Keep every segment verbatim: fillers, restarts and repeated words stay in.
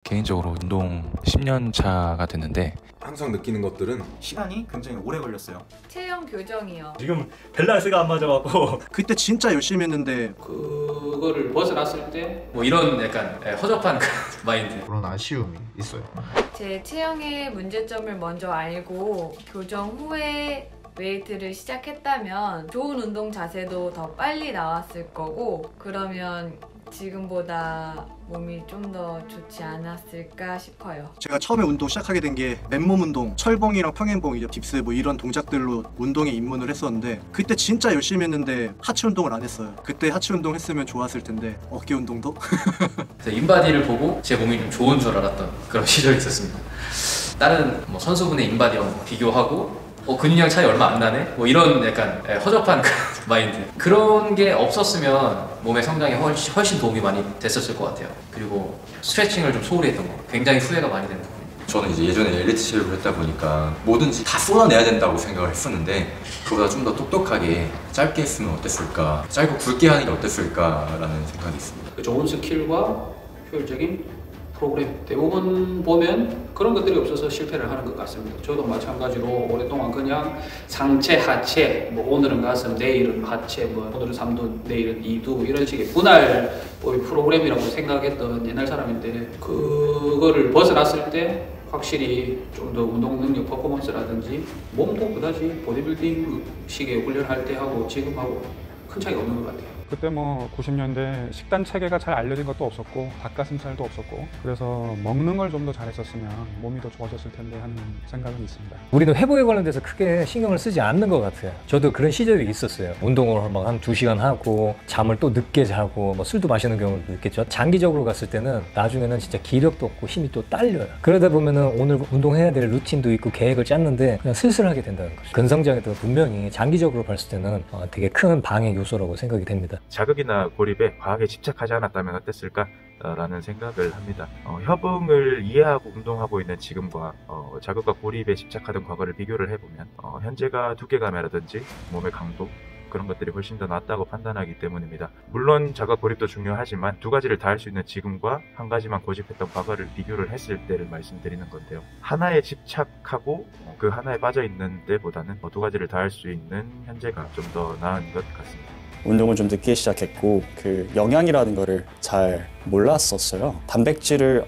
개인적으로 운동 십 년 차가 됐는데 항상 느끼는 것들은 시간이 굉장히 오래 걸렸어요. 체형 교정이요. 지금 밸런스가 안 맞아갖고 그때 진짜 열심히 했는데 그거를 벗어났을 때 뭐 이런 약간 허접한 마인드. 그런 아쉬움이 있어요. 제 체형의 문제점을 먼저 알고 교정 후에 웨이트를 시작했다면 좋은 운동 자세도 더 빨리 나왔을 거고, 그러면 지금보다 몸이 좀 더 좋지 않았을까 싶어요. 제가 처음에 운동 시작하게 된 게 맨몸 운동, 철봉이랑 평행봉, 이제 딥스 뭐 이런 동작들로 운동에 입문을 했었는데, 그때 진짜 열심히 했는데 하체 운동을 안 했어요. 그때 하체 운동 했으면 좋았을 텐데 어깨 운동도? 인바디를 보고 제 몸이 좀 좋은 줄 알았던 그런 시절이 있었습니다. 다른 뭐 선수분의 인바디와 비교하고 어, 근육량 차이 얼마 안 나네? 뭐 이런 약간 허접한 마인드. 그런 게 없었으면 몸의 성장에 훨씬, 훨씬 도움이 많이 됐었을 것 같아요. 그리고 스트레칭을 좀 소홀히 했던 거 굉장히 후회가 많이 되는 부분이에요. 저는 이제 예전에 엘리트 체육을 했다 보니까 뭐든지 다 쏟아내야 된다고 생각을 했었는데, 그보다 좀 더 똑똑하게 짧게 했으면 어땠을까, 짧고 굵게 하는 게 어땠을까라는 생각이 있습니다. 좋은 스킬과 효율적인 프로그램, 대부분 보면 그런 것들이 없어서 실패를 하는 것 같습니다. 저도 마찬가지로 오랫동안 그냥 상체, 하체, 뭐 오늘은 가슴, 내일은 하체, 뭐 오늘은 삼두, 내일은 이두, 이런 식의 분할 프로그램이라고 생각했던 옛날 사람인데, 그거를 벗어났을 때 확실히 좀 더 운동 능력, 퍼포먼스라든지 몸도 그다지 보디빌딩 식의 훈련할 때 하고 지금하고 큰 차이가 없는 것 같아요. 그때 뭐 구십 년대 식단 체계가 잘 알려진 것도 없었고 닭가슴살도 없었고, 그래서 먹는 걸 좀 더 잘했었으면 몸이 더 좋아졌을 텐데 하는 생각은 있습니다. 우리는 회복에 관련돼서 크게 신경을 쓰지 않는 것 같아요. 저도 그런 시절이 있었어요. 운동을 막 한 두 시간 하고 잠을 또 늦게 자고 뭐 술도 마시는 경우도 있겠죠. 장기적으로 갔을 때는 나중에는 진짜 기력도 없고 힘이 또 딸려요. 그러다 보면은 오늘 운동해야 될 루틴도 있고 계획을 짰는데 그냥 슬슬하게 된다는 거죠. 근성장애도 분명히 장기적으로 봤을 때는 되게 큰 방해 요소라고 생각이 됩니다. 자극이나 고립에 과하게 집착하지 않았다면 어땠을까? 라는 생각을 합니다. 어, 협응을 이해하고 운동하고 있는 지금과 어, 자극과 고립에 집착하던 과거를 비교를 해보면 어, 현재가 두께감이라든지 몸의 강도, 그런 것들이 훨씬 더 낫다고 판단하기 때문입니다. 물론 자극 고립도 중요하지만 두 가지를 다 할 수 있는 지금과 한 가지만 고집했던 과거를 비교를 했을 때를 말씀드리는 건데요. 하나에 집착하고 그 하나에 빠져있는 때보다는 두 가지를 다 할 수 있는 현재가 좀 더 나은 것 같습니다. 운동을 좀 늦게 시작했고 그 영양이라는 거를 잘 몰랐었어요. 단백질을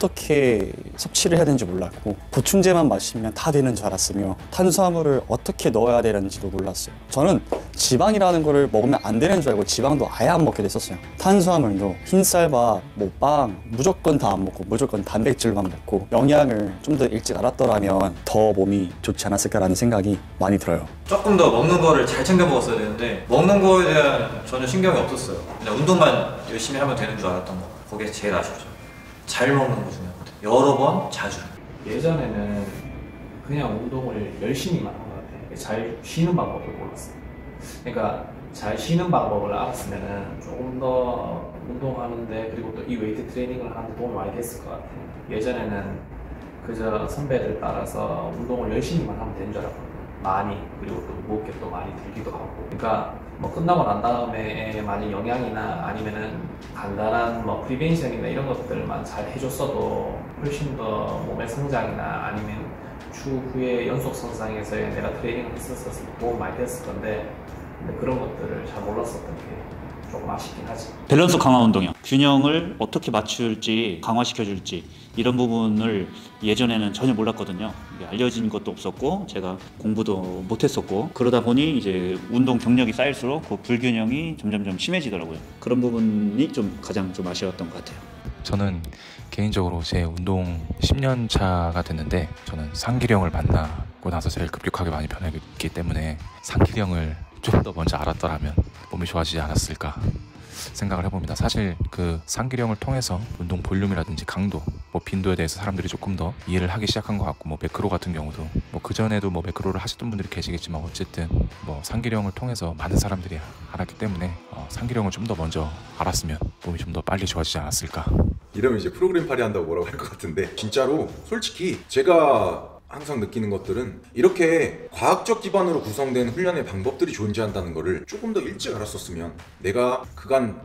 어떻게 섭취를 해야 되는지 몰랐고, 보충제만 마시면 다 되는 줄 알았으며 탄수화물을 어떻게 넣어야 되는지도 몰랐어요. 저는 지방이라는 거를 먹으면 안 되는 줄 알고 지방도 아예 안 먹게 됐었어요. 탄수화물도 흰쌀밥, 뭐 빵 무조건 다 안 먹고 무조건 단백질만 먹고, 영양을 좀 더 일찍 알았더라면 더 몸이 좋지 않았을까라는 생각이 많이 들어요. 조금 더 먹는 거를 잘 챙겨 먹었어야 되는데 먹는 거에 대한 전혀 신경이 없었어요. 그냥 운동만 열심히 하면 되는 줄 알았던 거, 그게 제일 아쉽죠. 잘 먹는 거 중요하거든요. 여러 번, 자주. 예전에는 그냥 운동을 열심히만 한 것 같아요. 잘 쉬는 방법을 몰랐어요. 그러니까 잘 쉬는 방법을 알았으면 조금 더 운동하는데, 그리고 또 이 웨이트 트레이닝을 하는데 도움이 많이 됐을 것 같아요. 예전에는 그저 선배들 따라서 운동을 열심히만 하면 되는 줄 알았거든요. 많이, 그리고 또 무겁게 또 많이 들기도 하고. 그러니까 뭐 끝나고 난 다음에 만약 영양이나 아니면은 간단한 뭐 프리벤션이나 이런 것들만 잘 해줬어도 훨씬 더 몸의 성장이나 아니면 추후에 연속 성장에서의 내가 트레이닝을 했었어서 도움 많이 됐을 건데, 근데 그런 것들을 잘 몰랐었던 게 조금 아쉽긴 하지. 밸런스 강화 운동이요. 균형을 어떻게 맞출지, 강화시켜줄지, 이런 부분을 예전에는 전혀 몰랐거든요. 알려진 것도 없었고 제가 공부도 못했었고, 그러다 보니 이제 운동 경력이 쌓일수록 그 불균형이 점점점 심해지더라고요. 그런 부분이 좀 가장 좀 아쉬웠던 것 같아요. 저는 개인적으로 제 운동 십 년 차가 됐는데, 저는 상기령을 만나고 나서 제일 급격하게 많이 변했기 때문에 상기령을 좀 더 먼저 알았더라면 몸이 좋아지지 않았을까 생각을 해봅니다. 사실 그 상기령을 통해서 운동 볼륨이라든지 강도, 뭐 빈도에 대해서 사람들이 조금 더 이해를 하기 시작한 것 같고, 뭐 매크로 같은 경우도 뭐 그전에도 뭐 매크로를 하셨던 분들이 계시겠지만 어쨌든 뭐 상기령을 통해서 많은 사람들이 알았기 때문에 어, 상기령을 좀 더 먼저 알았으면 몸이 좀 더 빨리 좋아지지 않았을까. 이러면 이제 프로그램 파리 한다고 뭐라고 할 것 같은데, 진짜로 솔직히 제가 항상 느끼는 것들은 이렇게 과학적 기반으로 구성된 훈련의 방법들이 존재한다는 것을 조금 더 일찍 알았었으면 내가 그간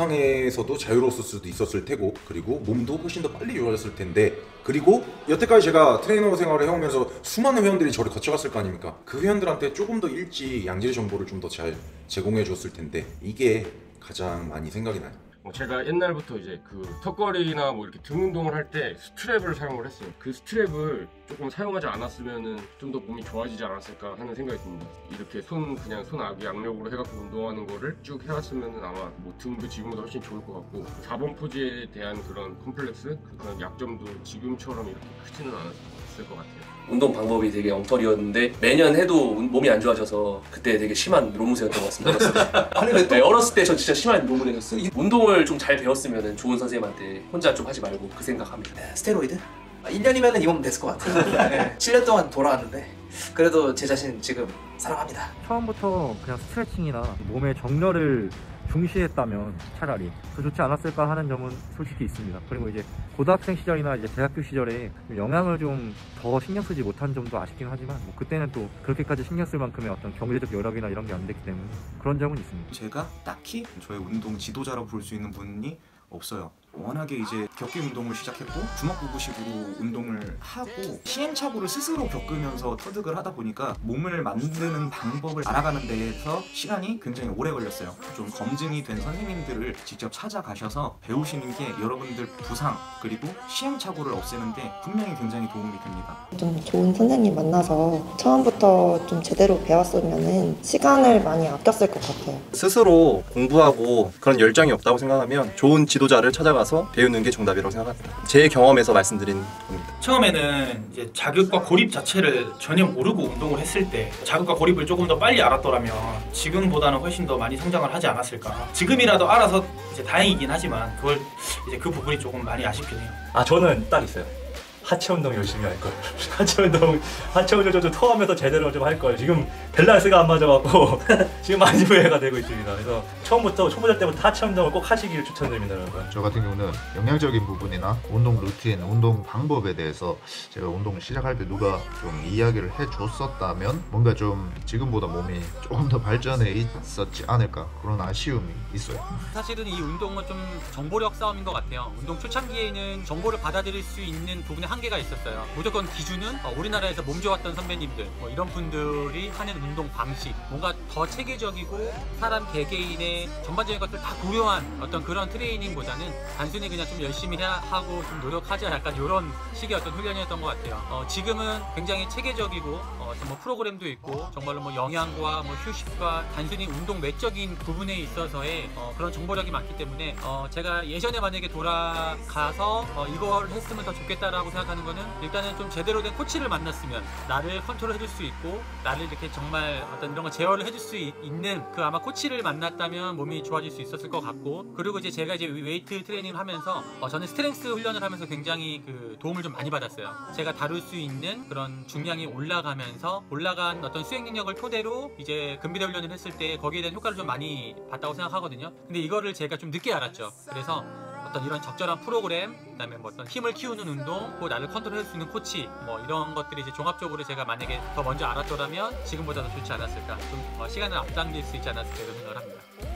부상에서도 자유로웠을 수도 있었을 테고, 그리고 몸도 훨씬 더 빨리 좋아졌을 텐데, 그리고 여태까지 제가 트레이너 생활을 해오면서 수많은 회원들이 저를 거쳐갔을 거 아닙니까? 그 회원들한테 조금 더 일찍 양질 정보를 좀 더 잘 제공해 줬을 텐데, 이게 가장 많이 생각이 나요. 제가 옛날부터 이제 그 턱걸이나 뭐 이렇게 등 운동을 할 때 스트랩을 사용을 했어요. 그 스트랩을 조금 사용하지 않았으면은 좀 더 몸이 좋아지지 않았을까 하는 생각이 듭니다. 이렇게 손 그냥 손 아기 양력으로 해갖고 운동하는 거를 쭉 해왔으면은 아마 뭐 등도 지금보다 훨씬 좋을 것 같고, 사 번 포즈에 대한 그런 컴플렉스, 그런 약점도 지금처럼 이렇게 크지는 않았을 것 같아요. 운동 방법이 되게 엉터리였는데 매년 해도 몸이 안 좋아져서 그때 되게 심한 노무새였던 것 같습니다. 어렸을 때. 아니 왜 또? 네, 어렸을 때 저 진짜 심한 노무새였어요. 운동을 좀 잘 배웠으면 좋은 선생님한테 혼자 좀 하지 말고 그 생각합니다. 네, 스테로이드? 일 년이면 입으면 됐을 것 같아요. 네, 칠 년 동안 돌아왔는데 그래도 제 자신 지금 사랑합니다. 처음부터 그냥 스트레칭이나 몸의 정렬을 중시했다면 차라리 더 좋지 않았을까 하는 점은 솔직히 있습니다. 그리고 이제 고등학생 시절이나 이제 대학교 시절에 영양을 좀 더 신경 쓰지 못한 점도 아쉽긴 하지만, 뭐 그때는 또 그렇게까지 신경 쓸 만큼의 어떤 경제적 여력이나 이런 게 안 됐기 때문에 그런 점은 있습니다. 제가 딱히 저의 운동 지도자라고 볼 수 있는 분이 없어요. 워낙에 이제 격기 운동을 시작했고 주먹구구식으로 운동을 하고 시행착오를 스스로 겪으면서 터득을 하다 보니까 몸을 만드는 방법을 알아가는 데에서 시간이 굉장히 오래 걸렸어요. 좀 검증이 된 선생님들을 직접 찾아가셔서 배우시는 게 여러분들 부상 그리고 시행착오를 없애는 데 분명히 굉장히 도움이 됩니다. 좀 좋은 선생님 만나서 처음부터 좀 제대로 배웠으면 시간을 많이 아꼈을 것 같아요. 스스로 공부하고 그런 열정이 없다고 생각하면 좋은 지도자를 찾아가서 배우는 게 정답이라고 생각합니다. 제 경험에서 말씀드린 겁니다. 처음에는 이제 자극과 고립 자체를 전혀 모르고 운동을 했을 때 자극과 고립을 조금 더 빨리 알았더라면 지금보다는 훨씬 더 많이 성장을 하지 않았을까. 지금이라도 알아서 이제 다행이긴 하지만 그걸 이제 그 부분이 조금 많이 아쉽긴 해요. 아 저는 딱 있어요. 하체 운동 열심히 할 걸. 하체 운동, 하체 운동 좀 토하면서 제대로 좀 할 걸. 지금 밸런스가 안 맞아갖고 지금 많이 후회가 되고 있습니다. 그래서 처음부터 초보자 때부터 하체 운동을 꼭 하시기를 추천드립니다, 여러분. 저 같은 경우는 영양적인 부분이나 운동 루틴, 운동 방법에 대해서 제가 운동을 시작할 때 누가 좀 이야기를 해줬었다면 뭔가 좀 지금보다 몸이 조금 더 발전해 있었지 않을까, 그런 아쉬움이 있어요. 사실은 이 운동은 좀 정보력 싸움인 것 같아요. 운동 초창기에는 정보를 받아들일 수 있는 부분에 한계가 있었어요. 무조건 기준은 어, 우리나라에서 몸 좋았던 선배님들 뭐 이런 분들이 하는 운동 방식, 뭔가 더 체계적이고 사람 개개인의 전반적인 것들 다 고려한 어떤 그런 트레이닝보다는 단순히 그냥 좀 열심히 해야 하고 좀 노력하자, 약간 이런 식의 어떤 훈련이었던 것 같아요. 어, 지금은 굉장히 체계적이고 어, 뭐 프로그램도 있고 정말로 뭐 영양과 뭐 휴식과 단순히 운동 외적인 부분에 있어서의 어, 그런 정보력이 많기 때문에 어, 제가 예전에 만약에 돌아가서 어, 이걸 했으면 더 좋겠다라고 생각하는 거는 일단은 좀 제대로 된 코치를 만났으면 나를 컨트롤 해줄 수 있고 나를 이렇게 정말 어떤 이런 거 제어를 해줄 수 있는 그 아마 코치를 만났다면 몸이 좋아질 수 있었을 것 같고, 그리고 이제 제가 이제 웨이트 트레이닝을 하면서 어, 저는 스트렝스 훈련을 하면서 굉장히 그 도움을 좀 많이 받았어요. 제가 다룰 수 있는 그런 중량이 올라가면서 올라간 어떤 수행 능력을 토대로 이제 근비대 훈련을 했을 때 거기에 대한 효과를 좀 많이 봤다고 생각하거든요. 근데 이거를 제가 좀 늦게 알았죠. 그래서 어떤 이런 적절한 프로그램, 그다음에 뭐 어떤 힘을 키우는 운동, 그 나를 컨트롤할 수 있는 코치, 뭐 이런 것들이 이제 종합적으로 제가 만약에 더 먼저 알았더라면 지금보다 더 좋지 않았을까, 좀 어, 시간을 앞당길 수 있지 않았을까 이런 생각을 합니다.